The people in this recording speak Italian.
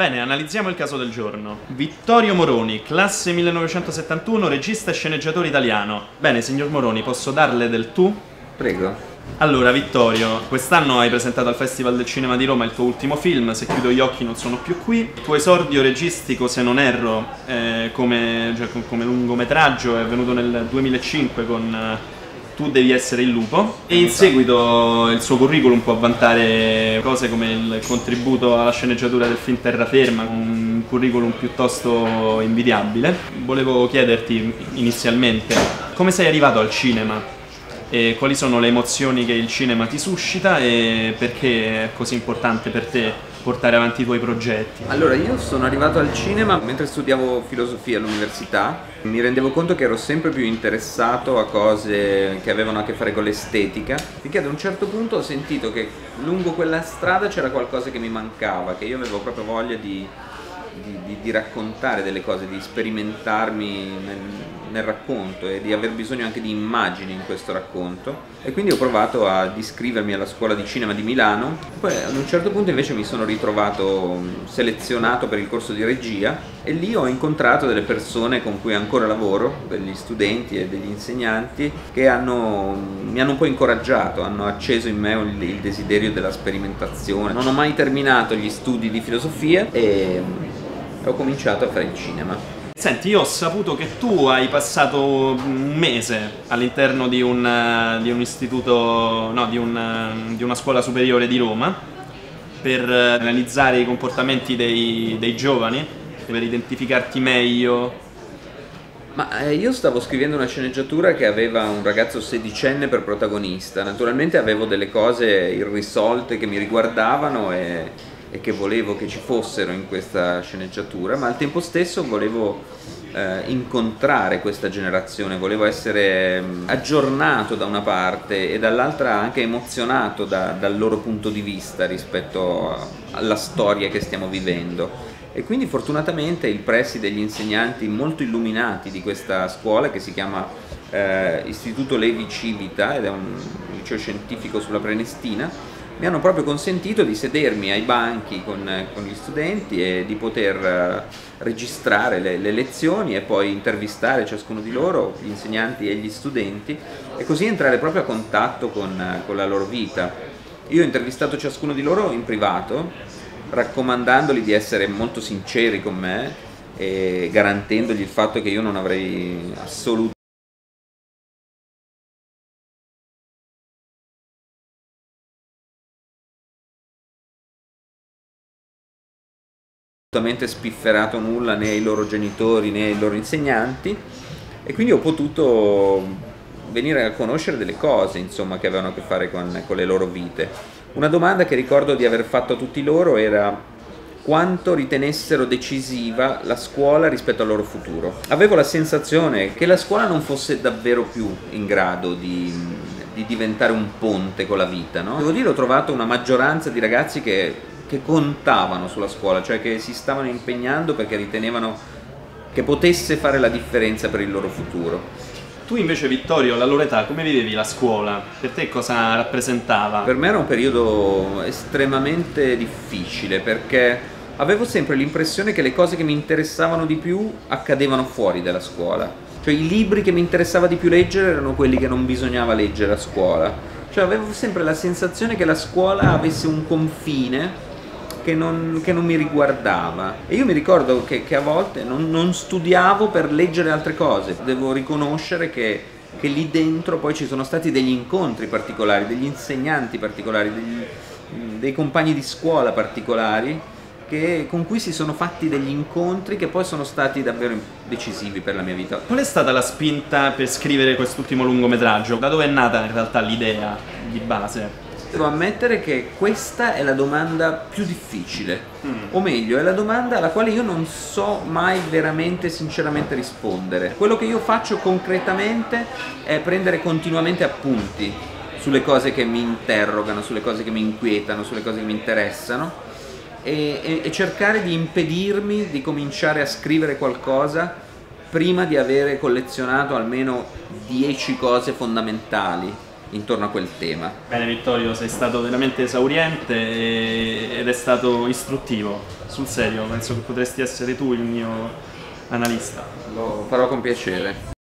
Bene, analizziamo il caso del giorno. Vittorio Moroni, classe 1971, regista e sceneggiatore italiano. Bene, signor Moroni, posso darle del tu? Prego. Allora, Vittorio, quest'anno hai presentato al Festival del Cinema di Roma il tuo ultimo film, Se chiudo gli occhi non sono più qui. Il tuo esordio registico, se non erro, come lungometraggio è venuto nel 2005 con Tu devi essere il lupo, e in seguito il suo curriculum può vantare cose come il contributo alla sceneggiatura del film Terraferma, un curriculum piuttosto invidiabile. Volevo chiederti inizialmente come sei arrivato al cinema e quali sono le emozioni che il cinema ti suscita e perché è così importante per te portare avanti i tuoi progetti. Allora, io sono arrivato al cinema mentre studiavo filosofia all'università. Mi rendevo conto che ero sempre più interessato a cose che avevano a che fare con l'estetica, finché ad un certo punto ho sentito che lungo quella strada c'era qualcosa che mi mancava, che io avevo proprio voglia di raccontare delle cose, di sperimentarmi nel racconto e di aver bisogno anche di immagini in questo racconto, e quindi ho provato ad iscrivermi alla scuola di cinema di Milano. Poi ad un certo punto invece mi sono ritrovato selezionato per il corso di regia e lì ho incontrato delle persone con cui ancora lavoro, degli studenti e degli insegnanti, che mi hanno un po' incoraggiato, hanno acceso in me il desiderio della sperimentazione. Non ho mai terminato gli studi di filosofia e ho cominciato a fare il cinema. Senti, io ho saputo che tu hai passato un mese all'interno di un istituto, no, di una scuola superiore di Roma per analizzare i comportamenti dei giovani, per identificarti meglio. Ma io stavo scrivendo una sceneggiatura che aveva un ragazzo sedicenne per protagonista. Naturalmente avevo delle cose irrisolte che mi riguardavano e che volevo che ci fossero in questa sceneggiatura, ma al tempo stesso volevo incontrare questa generazione, volevo essere aggiornato da una parte e dall'altra anche emozionato dal loro punto di vista rispetto alla storia che stiamo vivendo. E quindi fortunatamente il preside e gli insegnanti molto illuminati di questa scuola, che si chiama Istituto Levi Civita ed è un liceo scientifico sulla Prenestina, mi hanno proprio consentito di sedermi ai banchi con gli studenti e di poter registrare le lezioni e poi intervistare ciascuno di loro, gli insegnanti e gli studenti, e così entrare proprio a contatto con la loro vita. Io ho intervistato ciascuno di loro in privato, raccomandandogli di essere molto sinceri con me e garantendogli il fatto che io non avrei assolutamente spifferato nulla né ai loro genitori né ai loro insegnanti, e quindi ho potuto venire a conoscere delle cose, insomma, che avevano a che fare con le loro vite. Una domanda che ricordo di aver fatto a tutti loro era quanto ritenessero decisiva la scuola rispetto al loro futuro. Avevo la sensazione che la scuola non fosse davvero più in grado di diventare un ponte con la vita, no? Devo dire, ho trovato una maggioranza di ragazzi che contavano sulla scuola, cioè che si stavano impegnando perché ritenevano che potesse fare la differenza per il loro futuro. Tu invece, Vittorio, alla loro età, come vivevi la scuola? Per te cosa rappresentava? Per me era un periodo estremamente difficile, perché avevo sempre l'impressione che le cose che mi interessavano di più accadevano fuori dalla scuola. Cioè i libri che mi interessava di più leggere erano quelli che non bisognava leggere a scuola. Cioè avevo sempre la sensazione che la scuola avesse un confine che non mi riguardava, e io mi ricordo che a volte non studiavo per leggere altre cose. Devo riconoscere che lì dentro poi ci sono stati degli incontri particolari, degli insegnanti particolari, dei compagni di scuola particolari con cui si sono fatti degli incontri che poi sono stati davvero decisivi per la mia vita. Qual è stata la spinta per scrivere quest'ultimo lungometraggio? Da dove è nata in realtà l'idea di base? Devo ammettere che questa è la domanda più difficile, o meglio, è la domanda alla quale io non so mai veramente sinceramente rispondere. Quello che io faccio concretamente è prendere continuamente appunti sulle cose che mi interrogano, sulle cose che mi inquietano, sulle cose che mi interessano, e cercare di impedirmi di cominciare a scrivere qualcosa prima di avere collezionato almeno 10 cose fondamentali intorno a quel tema. Bene Vittorio, sei stato veramente esauriente ed è stato istruttivo, sul serio, penso che potresti essere tu il mio analista. Lo farò con piacere.